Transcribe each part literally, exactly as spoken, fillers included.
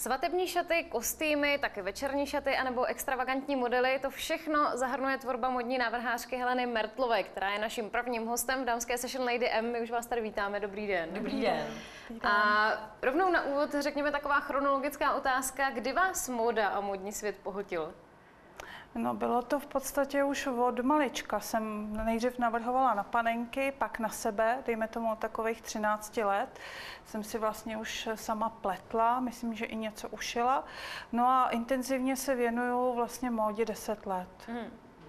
Svatební šaty, kostýmy, taky večerní šaty anebo extravagantní modely, to všechno zahrnuje tvorba modní návrhářky Heleny Mertlové, která je naším prvním hostem v dámské Session Lady M. My už vás tady vítáme, dobrý den. Dobrý den. A rovnou na úvod řekněme taková chronologická otázka, kdy vás móda a modní svět pohltil? No, bylo to v podstatě už od malička. Jsem nejdřív navrhovala na panenky, pak na sebe, dejme tomu od takových třinácti let. Jsem si vlastně už sama pletla, myslím, že i něco ušila. No a intenzivně se věnuju vlastně módě deset let. Hmm.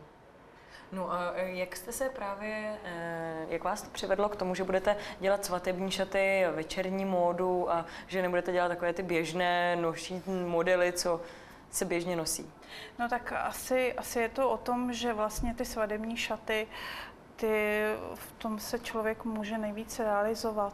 No a jak jste se právě, jak vás to přivedlo k tomu, že budete dělat svatební šaty, večerní módu a že nebudete dělat takové ty běžné noší modely, co se běžně nosí? No tak asi, asi je to o tom, že vlastně ty svadební šaty, ty, v tom se člověk může nejvíce realizovat.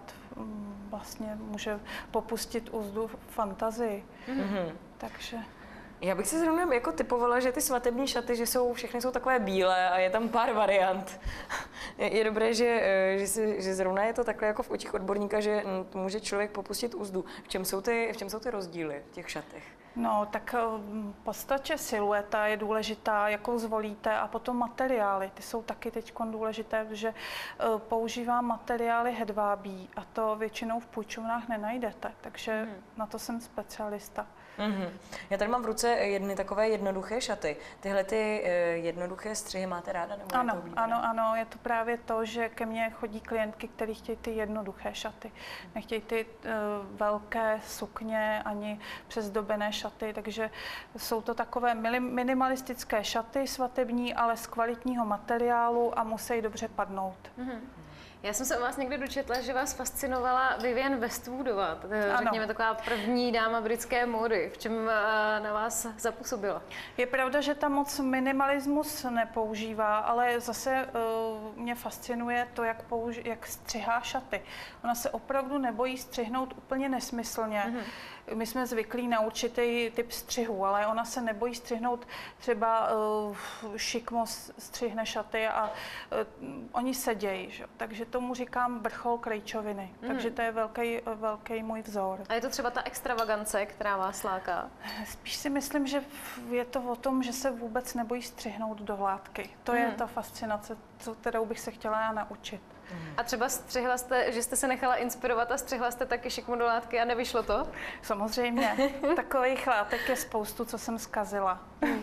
Vlastně může popustit úzdu fantazii. Mm-hmm. Takže... Já bych si zrovna jako typovala, že ty svatební šaty, že jsou, všechny jsou takové bílé a je tam pár variant. Je, je dobré, že, že, si, že zrovna je to takhle jako v očích odborníka, že může člověk popustit úzdu. V čem jsou ty, v čem jsou ty rozdíly v těch šatech? No, tak v podstatě silueta je důležitá, jakou zvolíte, a potom materiály. Ty jsou taky teď důležité, protože používám materiály hedvábí a to většinou v půjčovnách nenajdete, takže hmm. na to jsem specialista. Mm-hmm. Já tady mám v ruce jedny takové jednoduché šaty. Tyhle ty jednoduché střihy máte ráda? Nebo ano, je to ano, ano, je to právě to, že ke mně chodí klientky, které chtějí ty jednoduché šaty. Nechtějí ty uh, velké sukně ani přezdobené šaty, takže jsou to takové minimalistické šaty svatební, ale z kvalitního materiálu a musí dobře padnout. Mm-hmm. Já jsem se o vás někde dočetla, že vás fascinovala Vivienne Westwoodová, řekněme taková první dáma britské módy. V čem na vás zapůsobila? Je pravda, že tam moc minimalismus nepoužívá, ale zase uh, mě fascinuje to, jak, použi- jak střihá šaty. Ona se opravdu nebojí střihnout úplně nesmyslně. Mm-hmm. My jsme zvyklí na určitý typ střihu, ale ona se nebojí střihnout, třeba uh, šikmo střihne šaty a uh, oni sedějí, že? Takže tomu říkám vrchol krejčoviny. Mm. Takže to je velký, velký můj vzor. A je to třeba ta extravagance, která vás láká? Spíš si myslím, že je to o tom, že se vůbec nebojí střihnout do hládky. To mm. je ta fascinace, kterou bych se chtěla já naučit. Mm. A třeba střihla jste, že jste se nechala inspirovat a střihla jste taky šikmo do látky a nevyšlo to? Samozřejmě. Takových látek je spoustu, co jsem zkazila.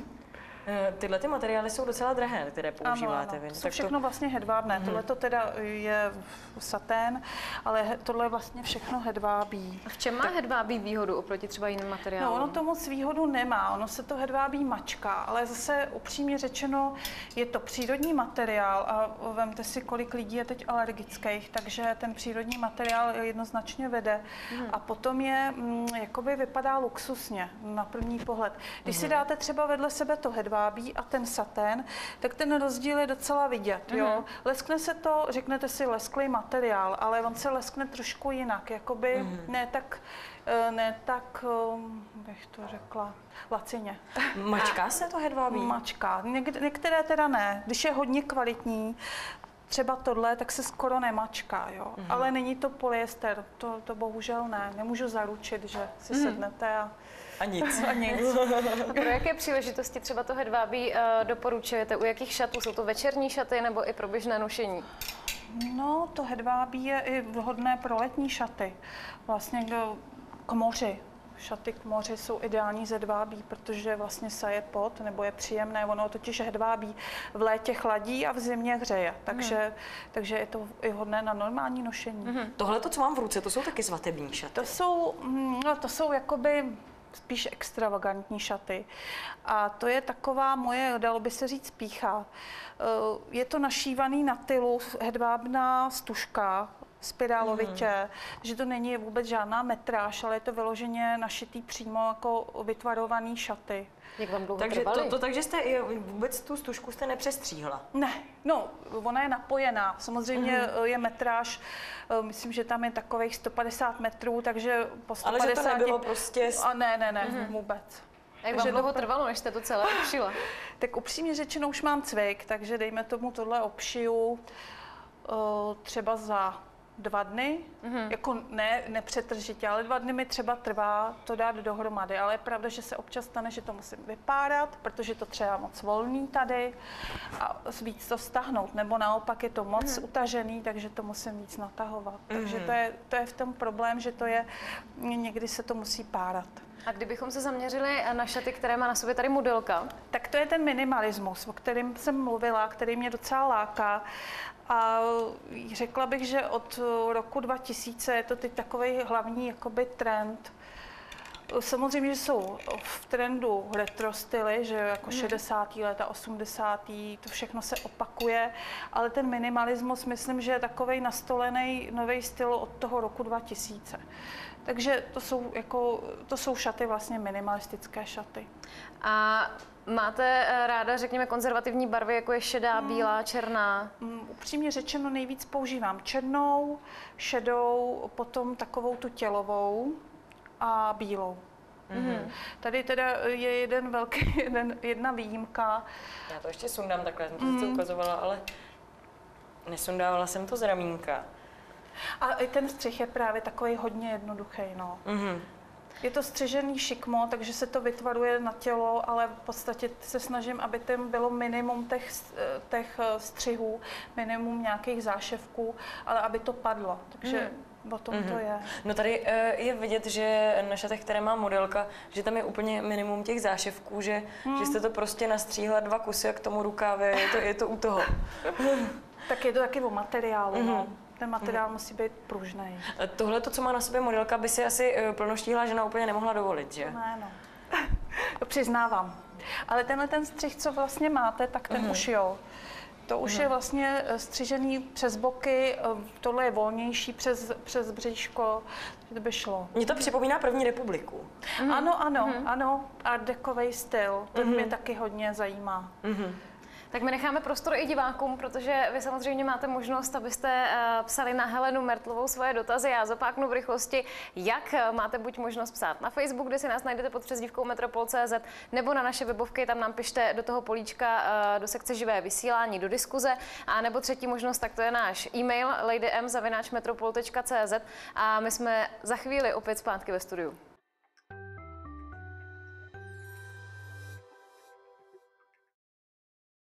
Tyhle ty materiály jsou docela drahé, které používáte. Ano, ano. To jsou všechno to... vlastně hedvábné. Hmm. Tohle to teda je satén, ale tohle je vlastně všechno hedvábí. A v čem má tak... hedvábí výhodu oproti třeba jiným materiálům? No, ono to moc výhodu nemá. Ono se to hedvábí mačká, ale zase upřímně řečeno je to přírodní materiál a vemte si, kolik lidí je teď alergických, takže ten přírodní materiál jednoznačně vede. Hmm. A potom je, mm, jakoby vypadá luxusně na první pohled. Když hmm. si dáte třeba vedle sebe to hedvábí a ten satén, tak ten rozdíl je docela vidět. Jo? Mm-hmm. Leskne se to, řeknete si lesklý materiál, ale on se leskne trošku jinak, jakoby mm-hmm. ne tak, ne tak, bych to řekla, lacině. Mačká se to hedvábí? Mačká. Něk- některé teda ne. Když je hodně kvalitní, třeba tohle, tak se skoro nemačká, jo. Mm-hmm. Ale není to polyester, to, to bohužel ne. Nemůžu zaručit, že si mm-hmm. sednete a A nic. A nic. A pro jaké příležitosti třeba to hedvábí uh, doporučujete? U jakých šatů? Jsou to večerní šaty nebo i pro běžné nošení? No, to hedvábí je i vhodné pro letní šaty. Vlastně k moři. Šaty k moři jsou ideální z hedvábí, protože vlastně saje pot, nebo je příjemné. Ono totiž hedvábí v létě chladí a v zimě hřeje. Takže, hmm. takže je to i vhodné na normální nošení. Hmm. Tohle, to, co mám v ruce, to jsou taky svatební šaty? To jsou, no, to jsou jakoby spíš extravagantní šaty. A to je taková moje, dalo by se říct, pýcha. Je to našívaný na tylu, hedvábná stužka, spirálovitě, mm. že to není vůbec žádná metráž, ale je to vyloženě našitý přímo jako vytvarovaný šaty. Jak vám dlouho Takže to, to takže jste vůbec tu stužku jste nepřestříhla? Ne, no, ona je napojená. Samozřejmě mm. je metráž, myslím, že tam je takových sto padesát metrů, takže po sto padesáti... Ale že to nebylo prostě... A ne, ne, ne, mm. vůbec. Jak vám dlouho trvalo, než jste to celé obšila? Tak upřímně řečeno už mám cvik, takže dejme tomu tohle obšiju třeba za dva dny, mm-hmm. jako ne nepřetržitě, ale dva dny mi třeba trvá to dát dohromady, ale je pravda, že se občas stane, že to musím vypárat, protože to třeba moc volný tady a víc to stáhnout, nebo naopak je to moc mm-hmm. utažený, takže to musím víc natahovat. Mm-hmm. Takže to je, to je v tom problém, že to je, někdy se to musí párat. A kdybychom se zaměřili na šaty, které má na sobě tady modelka? Tak to je ten minimalismus, o kterém jsem mluvila, který mě docela láká. A řekla bych, že od roku dva tisíce je to teď takový hlavní jakoby trend. Samozřejmě, že jsou v trendu retro styly, že jako šedesátá léta, osmdesátá to všechno se opakuje, ale ten minimalismus, myslím, že je takovej nastolený nový styl od toho roku dva tisíce. Takže to jsou, jako, to jsou šaty, vlastně minimalistické šaty. A máte ráda, řekněme, konzervativní barvy, jako je šedá, bílá, černá? Um, upřímně řečeno nejvíc používám černou, šedou, potom takovou tu tělovou a bílou. Mm-hmm. Tady teda je jeden velký, jeden, jedna výjimka. Já to ještě sundám takhle, jsem to mm. ukazovala, ale nesundávala jsem to z ramínka. A i ten střih je právě takový hodně jednoduchý, no. Mm-hmm. Je to střižený šikmo, takže se to vytvaruje na tělo, ale v podstatě se snažím, aby tam bylo minimum těch, těch střihů, minimum nějakých záševků, ale aby to padlo. Takže mm. o tom mm-hmm. to je. No tady je vidět, že na šatech, které má modelka, že tam je úplně minimum těch záševků, že, mm. že jste to prostě nastříhla dva kusy a k tomu rukávě, je to, je to u toho. Tak je to taky o materiálu, mm-hmm. no. Ten materiál hmm. musí být pružný. Tohle, to, co má na sobě modelka, by si asi plnoštíhlá žena úplně nemohla dovolit, že? Ne, no. To přiznávám. Ale tenhle ten střih, co vlastně máte, tak ten hmm. už jo. To už hmm. je vlastně střižený přes boky, tohle je volnější přes, přes bříško, to by šlo. Mně to připomíná první republiku. Hmm. Ano, ano, hmm. ano. Art dekovej styl, to hmm. mě taky hodně zajímá. Hmm. Tak my necháme prostor i divákům, protože vy samozřejmě máte možnost, abyste uh, psali na Helenu Mertlovou svoje dotazy. Já zopáknu v rychlosti, jak máte buď možnost psát na Facebook, kde si nás najdete pod přezdívkou metropol tečka cé zet, nebo na naše webovky, tam nám pište do toho políčka uh, do sekce živé vysílání, do diskuze. A nebo třetí možnost, tak to je náš e-mail lady m zavináč metropol tečka cé zet a my jsme za chvíli opět zpátky ve studiu.